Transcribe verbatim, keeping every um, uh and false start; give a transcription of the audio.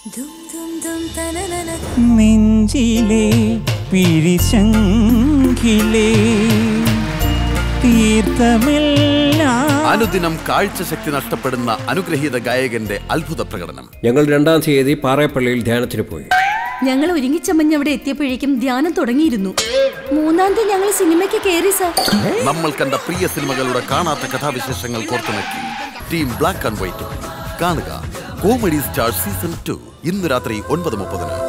നെഞ്ചിലെ പിഴിശങ്കിലെ തീർത്ഥമെല്ലാം. അനുദിനം കാഴ്ചശക്തി നഷ്ടപ്പെടുന്ന അനുഗ്രഹീത ഗായകന്റെ അത്ഭുത പ്രകടനം. ഞങ്ങൾ രണ്ടാം തീയതി പാറേപ്പള്ളിയിൽ ധ്യാനത്തിന് പോയി. ഞങ്ങൾ ഒരുങ്ങിച്ചമഞ്ഞ് അവിടെ എത്തിയപ്പോഴേക്കും ധ്യാനം തുടങ്ങിയിരുന്നു. മൂന്നാം തീയതി ഞങ്ങൾ സിനിമയ്ക്ക് കയറി സാർ. നമ്മൾ കണ്ട പ്രിയ സിനിമകളുടെ കാണാത്ത കഥാവിശേഷങ്ങൾ കോർത്തിണക്കി ടീം ബ്ലാക്ക് ആൻഡ് വൈറ്റ് കാണുക. കോമഡി സ്റ്റാർ സീസൺ ടു ഇന്ന് രാത്രി ഒൻപത് മുപ്പതിന്.